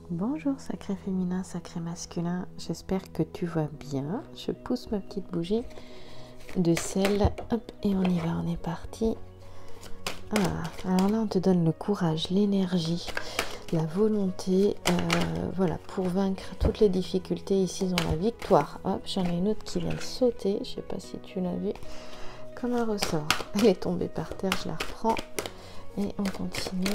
Bonjour sacré féminin, sacré masculin, j'espère que tu vas bien. Je pousse ma petite bougie de sel, hop, et on y va, on est parti. Alors là on te donne le courage, l'énergie, la volonté, voilà, pour vaincre toutes les difficultés ici dans la victoire. Hop, j'en ai une autre qui vient de sauter, je sais pas si tu l'as vu, comme un ressort. Elle est tombée par terre, je la reprends et on continue.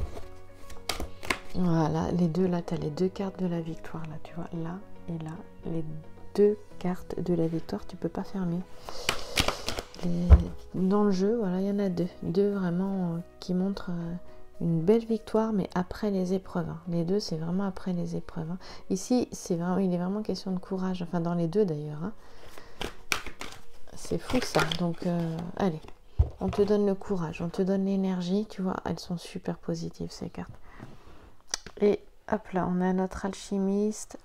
Voilà, les deux, là, tu as les deux cartes de la victoire, là, tu vois, là et là, les deux cartes de la victoire, tu peux pas faire mieux. Dans le jeu, voilà, il y en a deux. Deux vraiment qui montrent une belle victoire, mais après les épreuves. Hein. Les deux, c'est vraiment après les épreuves. Hein. Ici, il est vraiment question de courage, enfin, dans les deux d'ailleurs. Hein. C'est fou ça. Donc, allez, on te donne le courage, on te donne l'énergie, tu vois, elles sont super positives, ces cartes. Et hop là, on a notre alchimiste.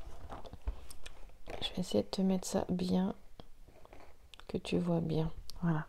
Je vais essayer de te mettre ça bien, que tu vois bien. Voilà.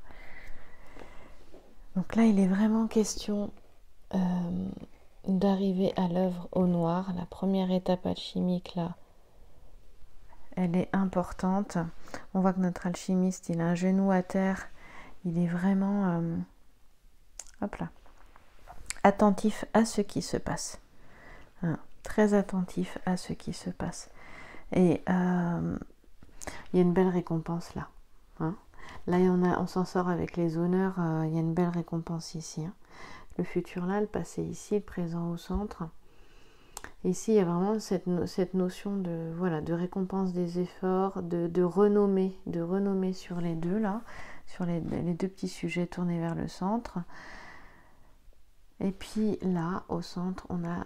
Donc là, il est vraiment question d'arriver à l'œuvre au noir. La première étape alchimique, là, elle est importante. On voit que notre alchimiste, il a un genou à terre. Il est vraiment, hop là, attentif à ce qui se passe. Hein, très attentif à ce qui se passe. Et il y a une belle récompense là. Hein. Là, on s'en sort avec les honneurs. Il y a une belle récompense ici. Hein. Le futur là, le passé ici, le présent au centre. Ici, il y a vraiment cette notion de, voilà, de récompense des efforts, de renommée sur les deux là, sur les deux petits sujets tournés vers le centre. Et puis là, au centre, on a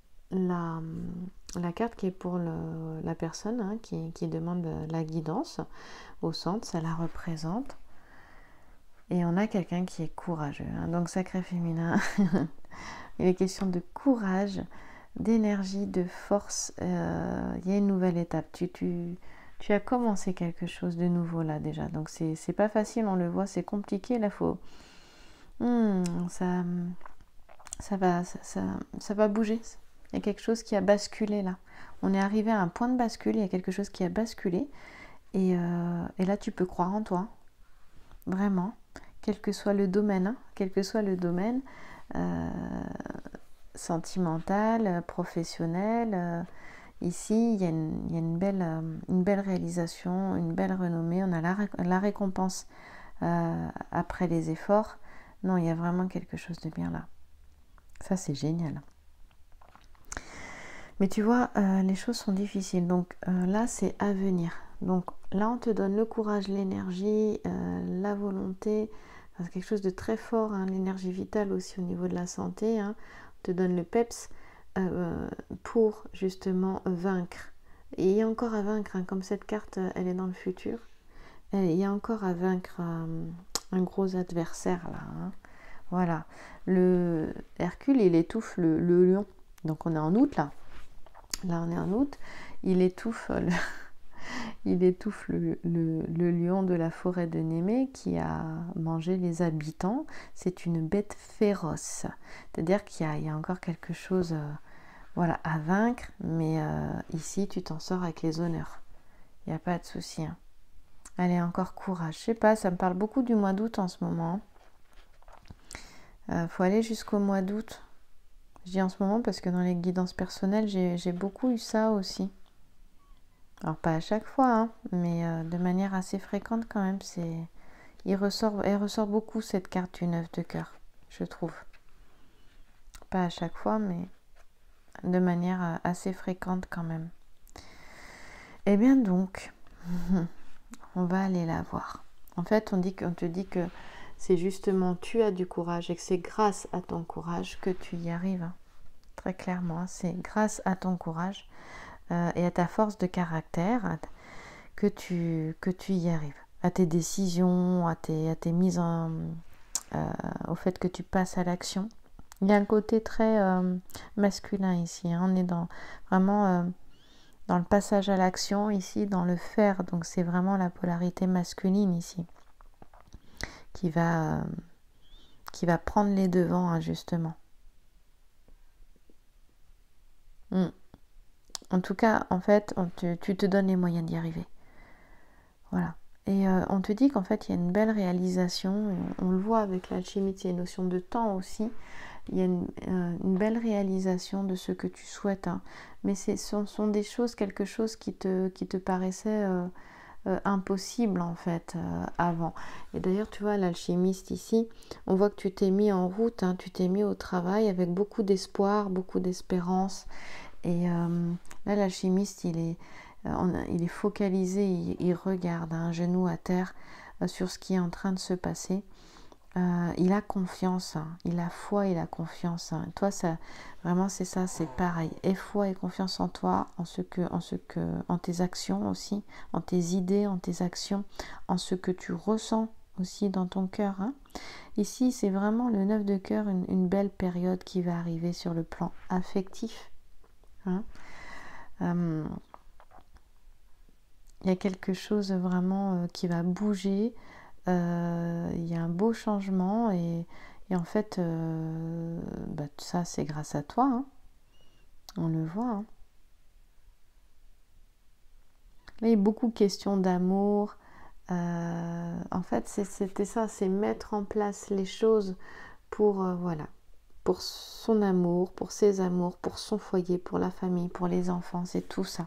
la carte qui est pour la personne hein, qui demande la guidance. Au centre, ça la représente. Et on a quelqu'un qui est courageux. Hein. Donc, sacré féminin, il est question de courage, d'énergie, de force. Il y a une nouvelle étape. Tu as commencé quelque chose de nouveau là déjà. Donc, c'est pas facile, on le voit, c'est compliqué. Là, faut... ça va bouger. Il y a quelque chose qui a basculé là. On est arrivé à un point de bascule, il y a quelque chose qui a basculé. Et là, tu peux croire en toi. Vraiment. Quel que soit le domaine. Hein, quel que soit le domaine. Sentimental, professionnel. Ici, il y a une belle réalisation, une belle renommée. On a la récompense après les efforts. Non, il y a vraiment quelque chose de bien là. Ça, c'est génial. Mais tu vois, les choses sont difficiles. Donc là, c'est à venir. Donc là, on te donne le courage, l'énergie, la volonté. Enfin, c'est quelque chose de très fort. Hein, l'énergie vitale aussi au niveau de la santé. Hein. On te donne le peps pour justement vaincre. Et il y a encore à vaincre. Hein, comme cette carte, elle est dans le futur. Il y a encore à vaincre un gros adversaire là. Hein. Voilà. Le Hercule, il étouffe le lion. Donc on est en août là. Là, on est en août. Il étouffe le lion de la forêt de Némée qui a mangé les habitants. C'est une bête féroce. C'est-à-dire qu'il y a encore quelque chose voilà, à vaincre. Mais ici, tu t'en sors avec les honneurs. Il n'y a pas de souci. Hein. Allez, encore courage. Je sais pas, ça me parle beaucoup du mois d'août en ce moment. Faut aller jusqu'au mois d'août. Je dis en ce moment parce que dans les guidances personnelles, j'ai beaucoup eu ça aussi. Alors pas à chaque fois, hein, mais de manière assez fréquente quand même. Elle ressort beaucoup cette carte du 9 de cœur, je trouve. Pas à chaque fois, mais de manière assez fréquente quand même. Eh bien donc, on va aller la voir. En fait, on te dit que c'est justement tu as du courage et que c'est grâce à ton courage que tu y arrives. Hein. Très clairement, hein, c'est grâce à ton courage et à ta force de caractère que tu y arrives. À tes décisions, à tes mises au fait que tu passes à l'action. Il y a un côté très masculin ici. Hein. On est vraiment dans le passage à l'action ici, dans le faire. Donc c'est vraiment la polarité masculine ici qui va prendre les devants, hein, justement. En tout cas, en fait, tu te donnes les moyens d'y arriver. Voilà. Et on te dit qu'en fait, il y a une belle réalisation, on le voit avec l'alchimie, il y a une notion de temps aussi, il y a une belle réalisation de ce que tu souhaites, hein. Mais ce sont des choses, quelque chose qui te paraissait impossible en fait avant. Et d'ailleurs, tu vois, l'alchimiste ici, on voit que tu t'es mis en route, hein, tu t'es mis au travail avec beaucoup d'espoir, beaucoup d'espérance. Et là, l'alchimiste, il est focalisé, il regarde un genou à terre sur ce qui est en train de se passer. Il a confiance, hein, il a foi, il a confiance, hein. Toi, ça, vraiment, c'est ça, c'est pareil. Aie foi et confiance en toi, en tes actions aussi, en tes idées, en tes actions, en ce que tu ressens aussi dans ton cœur, hein. Ici, c'est vraiment le 9 de cœur, une belle période qui va arriver sur le plan affectif, hein. Il y a quelque chose vraiment qui va bouger. Il y a un beau changement et en fait, ça c'est grâce à toi, hein. On le voit, hein. Là, il y a beaucoup de questions d'amour. En fait, c'était ça, c'est mettre en place les choses pour, voilà, pour son amour, pour ses amours, pour son foyer, pour la famille, pour les enfants, c'est tout ça.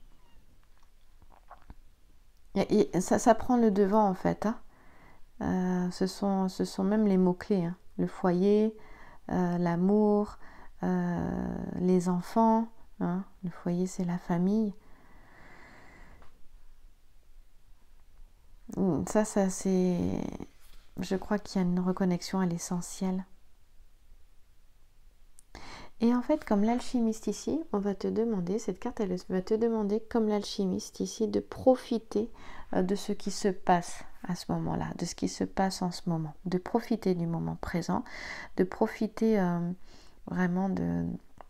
Et ça prend le devant en fait, hein. Ce sont même les mots-clés, hein. Le foyer, l'amour, les enfants, hein. Le foyer, c'est la famille. Ça c'est... Je crois qu'il y a une reconnexion à l'essentiel. Et en fait, comme l'alchimiste ici, on va te demander, cette carte, elle va te demander, comme l'alchimiste ici, de profiter de ce qui se passe à ce moment-là, de ce qui se passe en ce moment, de profiter du moment présent, de profiter vraiment de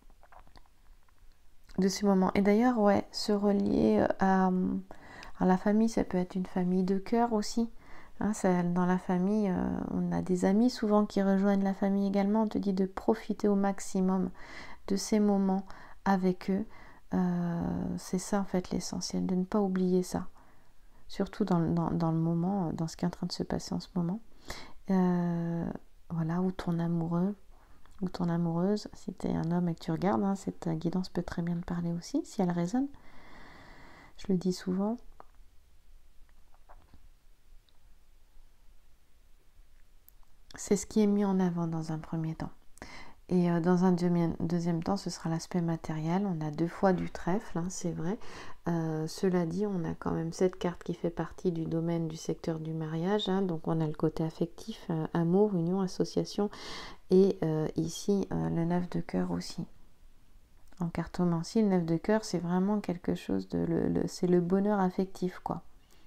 ce moment. Et d'ailleurs, ouais, se relier à la famille, ça peut être une famille de cœur aussi. Hein, dans la famille, on a des amis souvent qui rejoignent la famille également. On te dit de profiter au maximum de ces moments avec eux. C'est ça en fait l'essentiel, de ne pas oublier ça. Surtout dans le moment, dans ce qui est en train de se passer en ce moment. Voilà, ou ton amoureux, ou ton amoureuse, si tu es un homme et que tu regardes, hein, cette guidance peut très bien te parler aussi, si elle résonne. Je le dis souvent. C'est ce qui est mis en avant dans un premier temps. Et dans un deuxième temps, ce sera l'aspect matériel. On a 2 fois du trèfle, hein, c'est vrai. Cela dit, on a quand même cette carte qui fait partie du domaine du secteur du mariage, hein. Donc on a le côté affectif, amour, union, association. Et ici, le 9 de cœur aussi. En cartomancie, le 9 de cœur, c'est vraiment quelque chose c'est le bonheur affectif, quoi.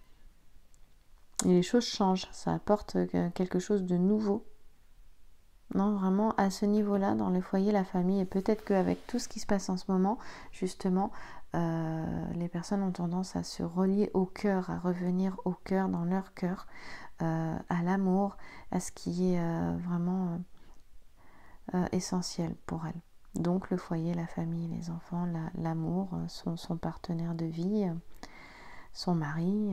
Et les choses changent, ça apporte quelque chose de nouveau. Non, vraiment, à ce niveau-là, dans le foyer, la famille, et peut-être qu'avec tout ce qui se passe en ce moment, justement, les personnes ont tendance à se relier au cœur, à revenir au cœur, dans leur cœur, à l'amour, à ce qui est vraiment essentiel pour elles. Donc le foyer, la famille, les enfants, l'amour, son partenaire de vie, son mari.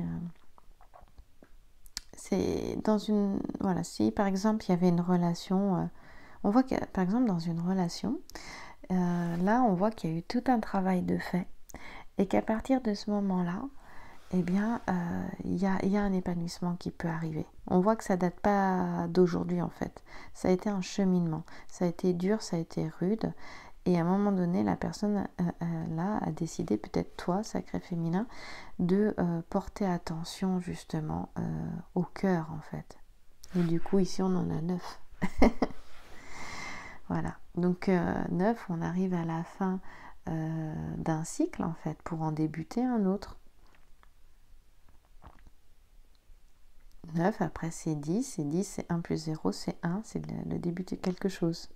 C'est dans une... Voilà, si par exemple il y avait une relation... on voit que par exemple dans une relation, là on voit qu'il y a eu tout un travail de fait et qu'à partir de ce moment-là, eh bien, il y a un épanouissement qui peut arriver. On voit que ça date pas d'aujourd'hui en fait. Ça a été un cheminement. Ça a été dur, ça a été rude. Et à un moment donné, la personne là a décidé, peut-être toi, sacré féminin, de porter attention justement au cœur en fait. Et du coup, ici, on en a 9. Voilà. Donc 9, on arrive à la fin d'un cycle en fait, pour en débuter un autre. 9, après c'est 10, et 10 c'est 1 plus 0, c'est 1, c'est le début de quelque chose.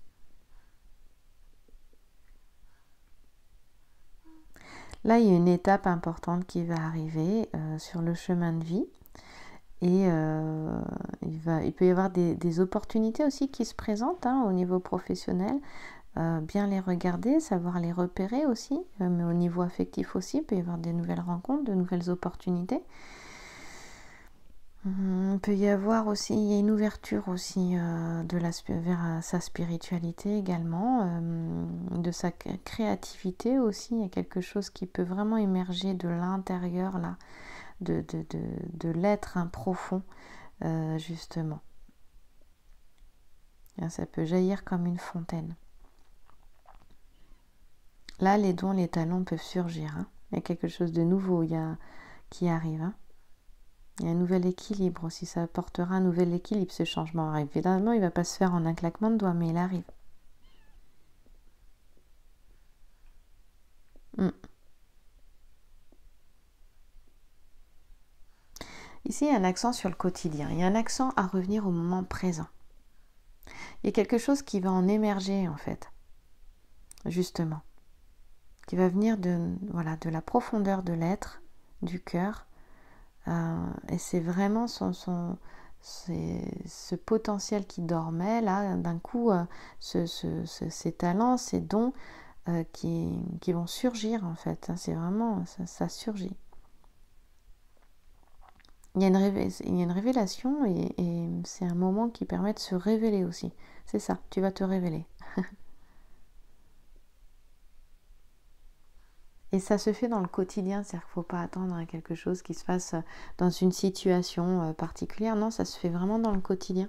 Là, il y a une étape importante qui va arriver sur le chemin de vie. Et il peut y avoir des opportunités aussi qui se présentent, hein, au niveau professionnel. bien les regarder, savoir les repérer aussi, mais au niveau affectif aussi, il peut y avoir des nouvelles rencontres, de nouvelles opportunités. Il peut y avoir aussi, il y a une ouverture aussi vers sa spiritualité également, de sa créativité aussi. Il y a quelque chose qui peut vraiment émerger de l'intérieur là, de l'être profond, justement. Et ça peut jaillir comme une fontaine. Là, les dons, les talents peuvent surgir. Il y a quelque chose de nouveau qui arrive. Il y a un nouvel équilibre aussi, ça apportera un nouvel équilibre, ce changement. Alors, évidemment, il ne va pas se faire en un claquement de doigts, mais il arrive. Ici, il y a un accent sur le quotidien, il y a un accent à revenir au moment présent. Il y a quelque chose qui va en émerger, en fait, justement, qui va venir de la profondeur de l'être, du cœur, et c'est vraiment ce potentiel qui dormait, là, d'un coup, ces talents, ces dons qui vont surgir, en fait. C'est vraiment, ça surgit. Il y a une révélation et c'est un moment qui permet de se révéler aussi. C'est ça, tu vas te révéler. Et ça se fait dans le quotidien, c'est-à-dire qu'il ne faut pas attendre à quelque chose qui se fasse dans une situation particulière. Non, ça se fait vraiment dans le quotidien.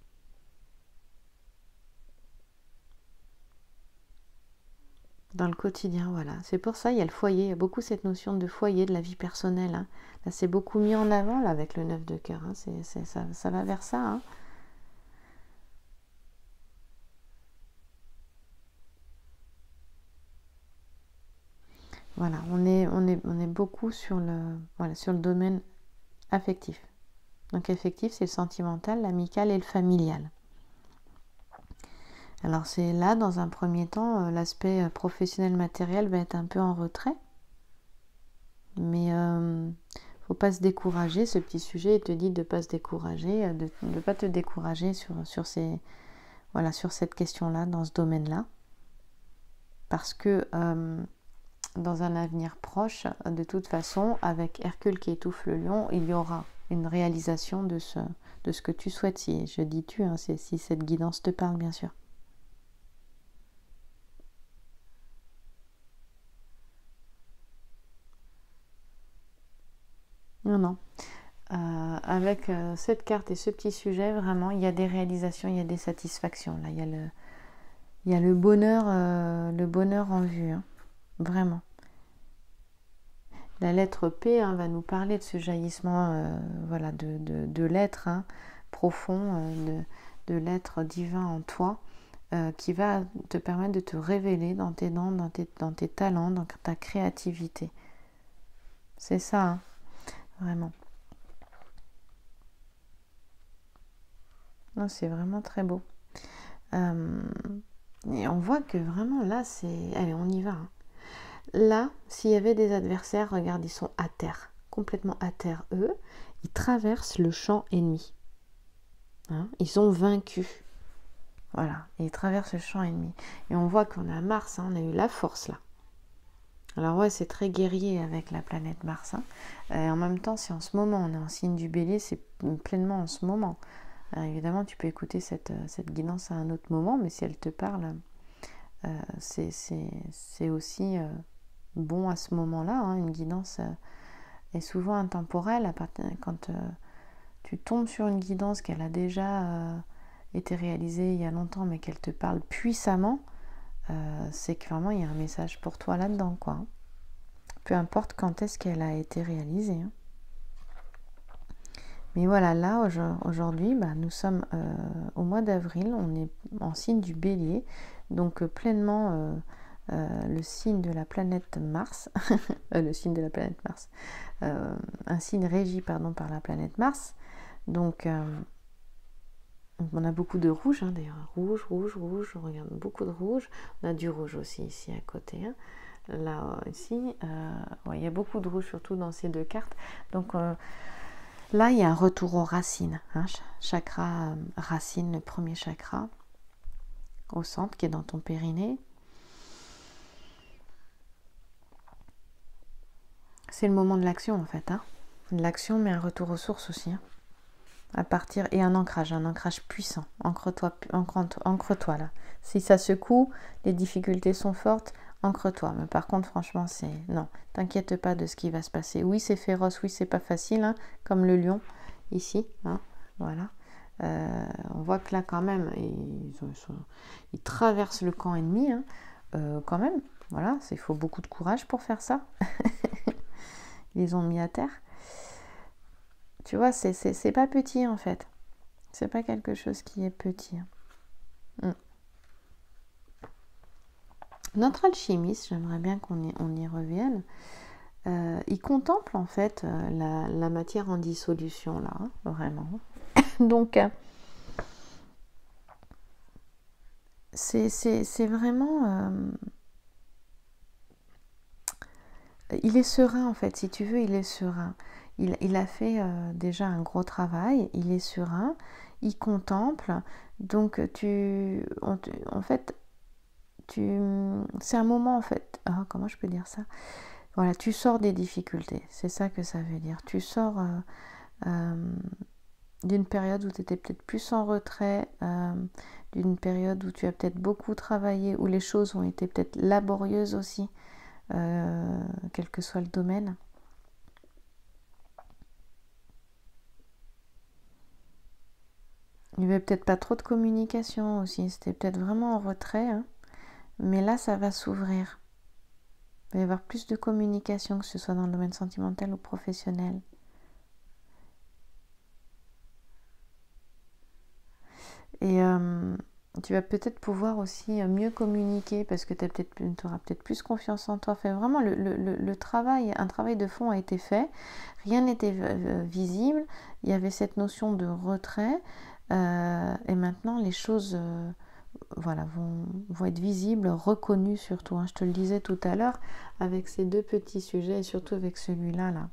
Dans le quotidien, voilà. C'est pour ça, il y a le foyer. Il y a beaucoup cette notion de foyer, de la vie personnelle. Là, c'est beaucoup mis en avant là, avec le 9 de cœur. Ça va vers ça. Voilà, on est beaucoup sur le domaine affectif. Donc affectif, c'est le sentimental, l'amical et le familial. Alors c'est là, dans un premier temps, l'aspect professionnel matériel va être un peu en retrait. Mais faut pas se décourager. Ce petit sujet te dit de ne pas se décourager, de ne pas te décourager sur cette question-là, dans ce domaine-là. Parce que dans un avenir proche, de toute façon, avec Hercule qui étouffe le lion, il y aura une réalisation de ce que tu souhaites. Si je dis tu, si cette guidance te parle, bien sûr. Non. Avec cette carte et ce petit sujet, vraiment, il y a des réalisations, il y a des satisfactions. Là, il y a le bonheur en vue, vraiment. La lettre P va nous parler de ce jaillissement de l'être profond, de l'être divin en toi, qui va te permettre de te révéler dans tes dons, dans tes talents, dans ta créativité. C'est ça, vraiment. Non, c'est vraiment très beau. Et on voit que vraiment là, c'est... Allez, on y va. Là, s'il y avait des adversaires, regarde, ils sont à terre, complètement à terre, eux. Ils traversent le champ ennemi. Ils sont vaincus. Voilà, et ils traversent le champ ennemi. Et on voit qu'on a Mars, on a eu la force là. Alors ouais, c'est très guerrier avec la planète Mars. Et en même temps, si en ce moment on est en signe du Bélier, c'est pleinement en ce moment. Évidemment, tu peux écouter cette guidance à un autre moment, mais si elle te parle, c'est aussi bon à ce moment-là. Une guidance est souvent intemporelle. Quand tu tombes sur une guidance qu'elle a déjà été réalisée il y a longtemps, mais qu'elle te parle puissamment, c'est que vraiment il y a un message pour toi là-dedans, quoi. Peu importe quand est-ce qu'elle a été réalisée. Mais voilà, là, aujourd'hui, nous sommes au mois d'avril, on est en signe du Bélier, donc pleinement le signe de la planète Mars, le signe de la planète Mars, un signe régi par la planète Mars. Donc, on a beaucoup de rouge, d'ailleurs, rouge, on regarde beaucoup de rouge. On a du rouge aussi ici à côté. Là, ici, il y a beaucoup de rouge, surtout dans ces deux cartes. Donc, là, il y a un retour aux racines, chakra racine, le premier chakra. au centre qui est dans ton périnée. C'est le moment de l'action en fait. De l'action, mais un retour aux sources aussi. À partir, et un ancrage puissant. Ancre-toi là. Si ça secoue, les difficultés sont fortes, ancre-toi. Mais par contre, franchement, non, t'inquiète pas de ce qui va se passer. Oui, c'est féroce, oui, c'est pas facile, comme le lion ici. Voilà. On voit que là, quand même, ils traversent le camp ennemi, quand même. Voilà, il faut beaucoup de courage pour faire ça. Ils les ont mis à terre. Tu vois, c'est pas petit en fait. C'est pas quelque chose qui est petit. Notre alchimiste, j'aimerais bien qu'on y revienne. Il contemple en fait la matière en dissolution là, vraiment. Donc, c'est vraiment... il est serein en fait, si tu veux, il est serein. Il a fait déjà un gros travail, il est serein, il contemple. Donc, en fait, c'est un moment en fait, comment je peux dire ça? Voilà, tu sors des difficultés, c'est ça que ça veut dire. Tu sors d'une période où tu étais peut-être plus en retrait, d'une période où tu as peut-être beaucoup travaillé, où les choses ont été peut-être laborieuses aussi, quel que soit le domaine. Il n'y avait peut-être pas trop de communication aussi, c'était peut-être vraiment en retrait, mais là ça va s'ouvrir. Il va y avoir plus de communication, que ce soit dans le domaine sentimental ou professionnel. Et tu vas peut-être pouvoir aussi mieux communiquer parce que tu auras peut-être plus confiance en toi. Enfin, vraiment, un travail de fond a été fait. Rien n'était visible. Il y avait cette notion de retrait. Et maintenant, les choses vont être visibles, reconnues surtout. Je te le disais tout à l'heure avec ces deux petits sujets et surtout avec celui-là. Là.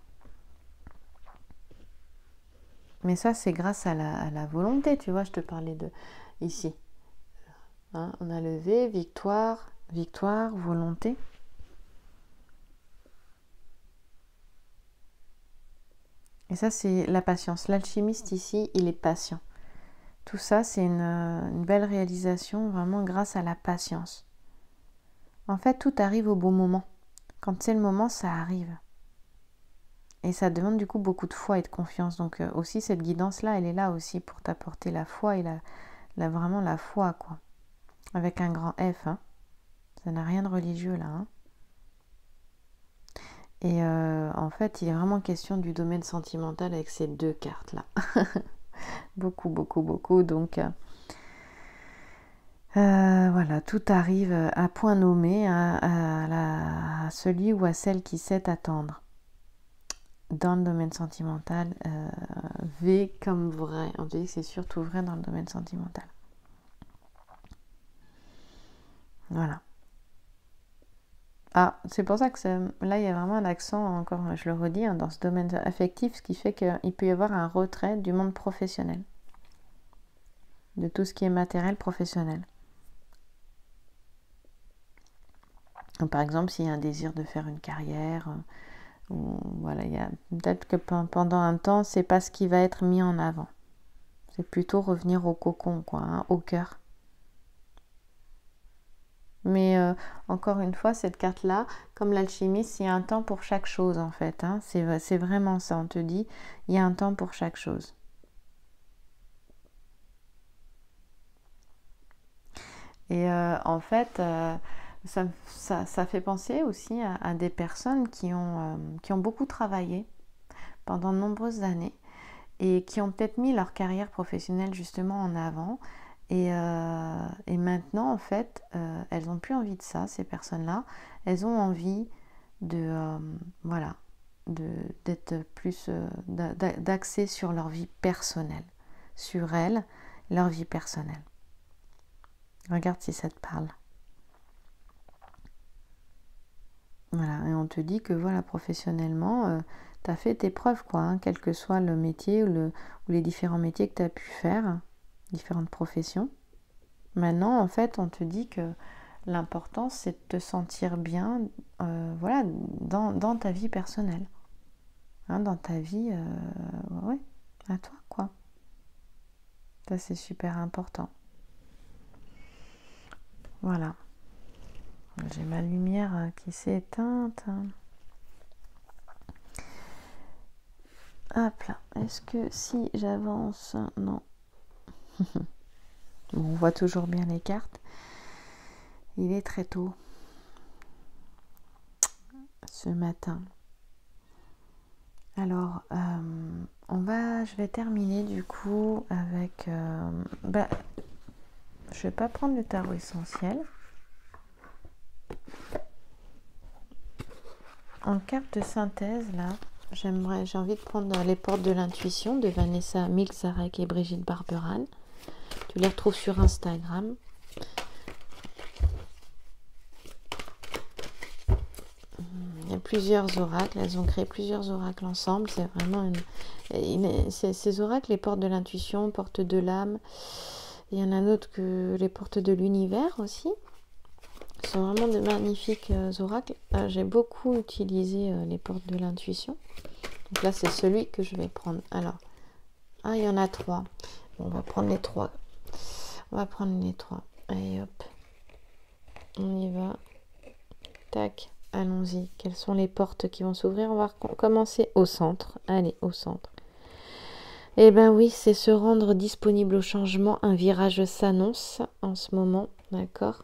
Mais ça, c'est grâce à la volonté, tu vois, je te parlais de ici. On a levé, victoire, volonté. Et ça, c'est la patience. L'alchimiste ici, il est patient. Tout ça, c'est une belle réalisation, vraiment grâce à la patience. En fait, tout arrive au bon moment. Quand c'est le moment, ça arrive. Et ça demande du coup beaucoup de foi et de confiance. Donc aussi, cette guidance-là, elle est là aussi pour t'apporter la foi et vraiment la foi, quoi. Avec un grand F, Ça n'a rien de religieux, là, Et en fait, il est vraiment question du domaine sentimental avec ces deux cartes-là. Beaucoup, beaucoup, beaucoup. Donc, voilà, tout arrive à point nommé à celui ou à celle qui sait attendre. Dans le domaine sentimental, V comme vrai. On dit que c'est surtout vrai dans le domaine sentimental. Voilà. C'est pour ça que là, il y a vraiment un accent, encore, je le redis, dans ce domaine affectif, ce qui fait qu'il peut y avoir un retrait du monde professionnel, de tout ce qui est matériel professionnel. Donc, par exemple, s'il y a un désir de faire une carrière, voilà, il y a peut-être que pendant un temps, c'est pas ce qui va être mis en avant. C'est plutôt revenir au cocon, quoi, au cœur. Mais encore une fois, cette carte-là, comme l'alchimiste, il y a un temps pour chaque chose en fait. C'est vraiment ça, on te dit, il y a un temps pour chaque chose. Et en fait, ça fait penser aussi à des personnes qui ont beaucoup travaillé pendant de nombreuses années et qui ont peut-être mis leur carrière professionnelle justement en avant. Et maintenant, en fait, elles n'ont plus envie de ça, ces personnes-là. Elles ont envie d'être plus, d'axer sur leur vie personnelle, sur elles, leur vie personnelle. Regarde si ça te parle. Voilà, et on te dit que voilà, professionnellement, tu as fait tes preuves, quoi, quel que soit le métier ou les différents métiers que tu as pu faire, différentes professions. Maintenant, en fait, on te dit que l'important, c'est de te sentir bien, voilà, dans ta vie personnelle. Hein, dans ta vie, ouais, à toi, quoi. Ça, c'est super important. Voilà. J'ai ma lumière qui s'est éteinte. Hop là. Est-ce que si j'avance... Non. Bon, on voit toujours bien les cartes. Il est très tôt. Ce matin. Alors, je vais terminer du coup avec... je vais pas prendre le tarot essentiel. En carte de synthèse, là, j'ai envie de prendre Les portes de l'intuition de Vanessa Milczarek et Brigitte Barberan. Tu les retrouves sur Instagram. Il y a plusieurs oracles, elles ont créé plusieurs oracles ensemble. C'est vraiment ces oracles, les portes de l'intuition, portes de l'âme. Il y en a d'autres que les portes de l'univers aussi. Ce sont vraiment de magnifiques oracles. J'ai beaucoup utilisé les portes de l'intuition. Donc là, c'est celui que je vais prendre. Alors, il y en a 3. Bon, on va prendre les 3. On va prendre les 3. Allez, hop. On y va. Tac. Allons-y. Quelles sont les portes qui vont s'ouvrir? On va commencer au centre. Allez, au centre. Eh bien oui, c'est se rendre disponible au changement. Un virage s'annonce en ce moment. D'accord?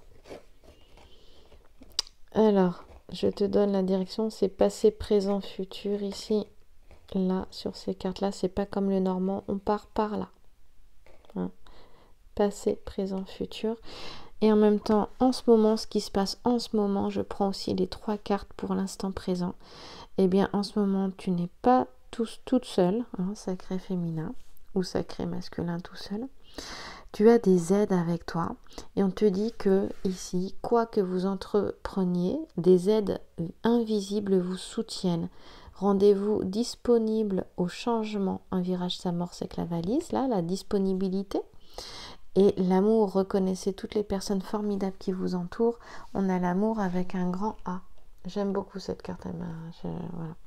Alors, je te donne la direction. C'est passé, présent, futur. Ici, là, sur ces cartes-là, c'est pas comme le normand. On part par là. Hein? Passé, présent, futur. Et en même temps, en ce moment, ce qui se passe en ce moment, je prends aussi les 3 cartes pour l'instant présent. Eh bien, en ce moment, tu n'es pas toute seule, hein, sacré féminin ou sacré masculin tout seul. Tu as des aides avec toi et on te dit que ici, quoi que vous entrepreniez, des aides invisibles vous soutiennent. Rendez-vous disponible au changement. Un virage s'amorce avec la valise, là, la disponibilité. Et l'amour, reconnaissez toutes les personnes formidables qui vous entourent. On a l'amour avec un grand A. J'aime beaucoup cette carte. Voilà.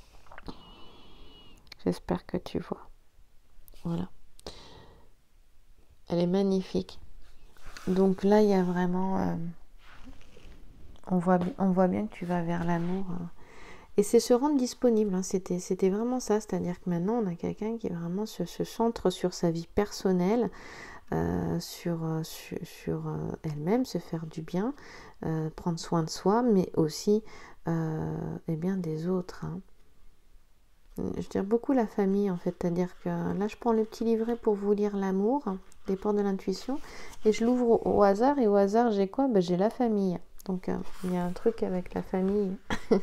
J'espère que tu vois. Voilà. Elle est magnifique. Donc là, il y a vraiment... on voit bien que tu vas vers l'amour. Et c'est se rendre disponible. Hein. C'était vraiment ça. C'est-à-dire que maintenant, on a quelqu'un qui vraiment se centre sur sa vie personnelle. Sur elle-même, se faire du bien, prendre soin de soi, mais aussi bien des autres. Hein. Je dirais beaucoup la famille en fait, c'est-à-dire que là je prends le petit livret pour vous lire l'amour, des portes de l'intuition, et je l'ouvre au hasard, et au hasard j'ai quoi? J'ai la famille. Donc il y a un truc avec la famille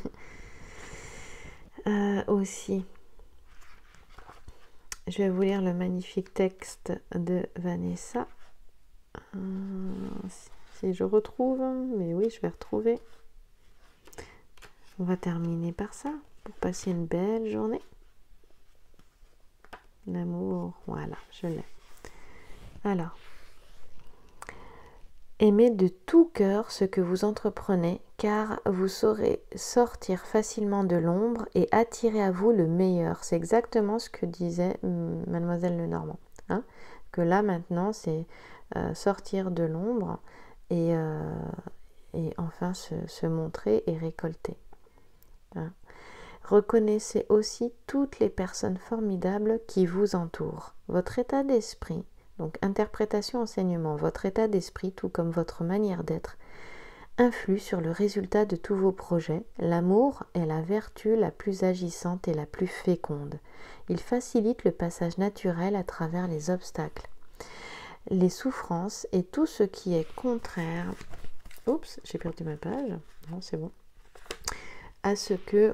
aussi. Je vais vous lire le magnifique texte de Vanessa. Si je retrouve, mais oui, je vais retrouver. On va terminer par ça, pour passer une belle journée. L'amour, voilà, je l'ai. Alors, aimez de tout cœur ce que vous entreprenez, car vous saurez sortir facilement de l'ombre et attirer à vous le meilleur. C'est exactement ce que disait Mademoiselle Lenormand. Hein, que là, maintenant, c'est sortir de l'ombre et enfin se montrer et récolter. Hein. Reconnaissez aussi toutes les personnes formidables qui vous entourent. Votre état d'esprit, donc interprétation, enseignement, votre état d'esprit, tout comme votre manière d'être, influe sur le résultat de tous vos projets. L'amour est la vertu la plus agissante et la plus féconde. Il facilite le passage naturel à travers les obstacles, les souffrances et tout ce qui est contraire. Oups, j'ai perdu ma page. Non, c'est bon. À ce que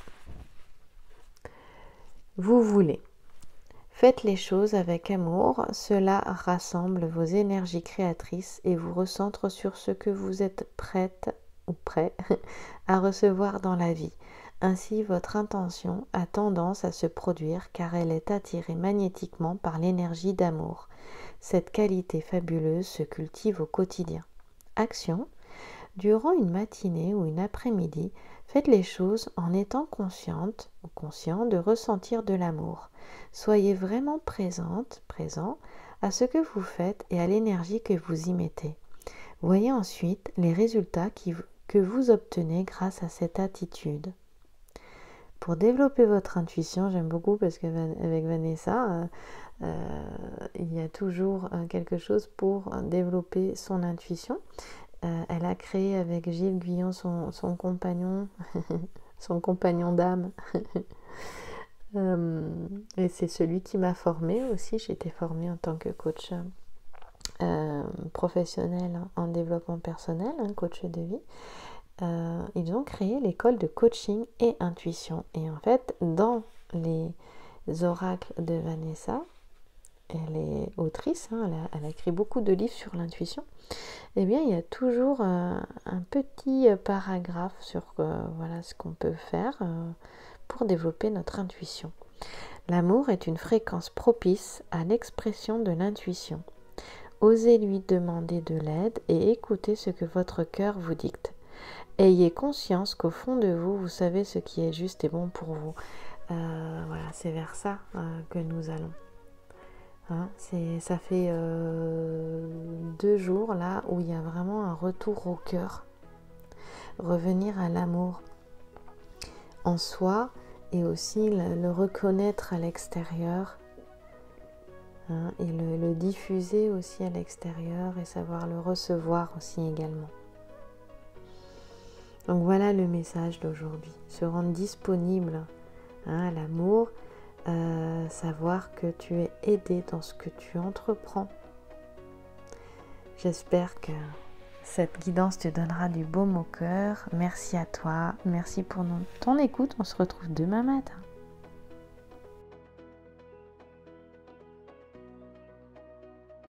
vous voulez. Faites les choses avec amour, cela rassemble vos énergies créatrices et vous recentre sur ce que vous êtes prête ou prêt à recevoir dans la vie. Ainsi, votre intention a tendance à se produire car elle est attirée magnétiquement par l'énergie d'amour. Cette qualité fabuleuse se cultive au quotidien. Action. Durant une matinée ou une après-midi, faites les choses en étant consciente ou conscient de ressentir de l'amour. Soyez vraiment présente, présent à ce que vous faites et à l'énergie que vous y mettez. Voyez ensuite les résultats que vous obtenez grâce à cette attitude. Pour développer votre intuition, j'aime beaucoup parce qu'avec Vanessa, il y a toujours quelque chose pour développer son intuition. Elle a créé avec Gilles Guyon son compagnon, son compagnon d'âme. Et c'est celui qui m'a formée aussi. J'ai été formée en tant que coach professionnel en développement personnel, coach de vie. Ils ont créé l'école de coaching et intuition. Et en fait, dans les oracles de Vanessa, elle est autrice, elle a écrit beaucoup de livres sur l'intuition. Eh bien, il y a toujours un petit paragraphe sur voilà ce qu'on peut faire pour développer notre intuition. L'amour est une fréquence propice à l'expression de l'intuition. Osez lui demander de l'aide et écoutez ce que votre cœur vous dicte. Ayez conscience qu'au fond de vous, vous savez ce qui est juste et bon pour vous. Voilà, c'est vers ça que nous allons. Ça fait 2 jours là où il y a vraiment un retour au cœur. Revenir à l'amour en soi et aussi le reconnaître à l'extérieur. Et le diffuser aussi à l'extérieur et savoir le recevoir aussi également. Donc voilà le message d'aujourd'hui. Se rendre disponible à l'amour. Savoir que tu es aidé dans ce que tu entreprends. J'espère que cette guidance te donnera du baume au cœur. Merci à toi, merci pour ton écoute. On se retrouve demain matin.